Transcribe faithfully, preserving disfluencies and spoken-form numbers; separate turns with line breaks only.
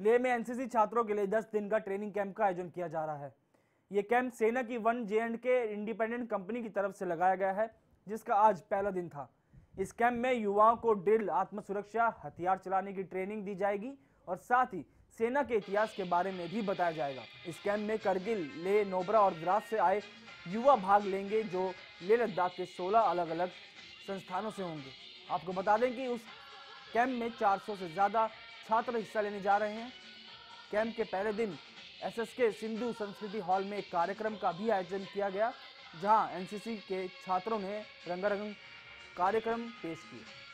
लेह में एनसीसी छात्रों के लिए दस दिन का ट्रेनिंग कैंप का आयोजन किया जा रहा है। ये कैंप सेना की one J and K independent company की तरफ से लगाया गया है, जिसका आज पहला दिन था। इस कैंप में युवाओं को ड्रिल, आत्मसुरक्षा, हथियार चलाने की ट्रेनिंग दी जाएगी और साथ ही सेना के इतिहास के बारे में भी बताया जाएगा। इस कैंप में करगिल, लेह, नोबरा और द्रास से आए युवा भाग लेंगे, जो लेह लद्दाख के सोलह अलग अलग संस्थानों से होंगे। आपको बता दें कि उस कैंप में चार सौ से ज़्यादा छात्र हिस्सा लेने जा रहे हैं। कैंप के पहले दिन एसएसके सिंधु संस्कृति हॉल में एक कार्यक्रम का भी आयोजन किया गया, जहां एनसीसी के छात्रों ने रंगारंग कार्यक्रम पेश किए।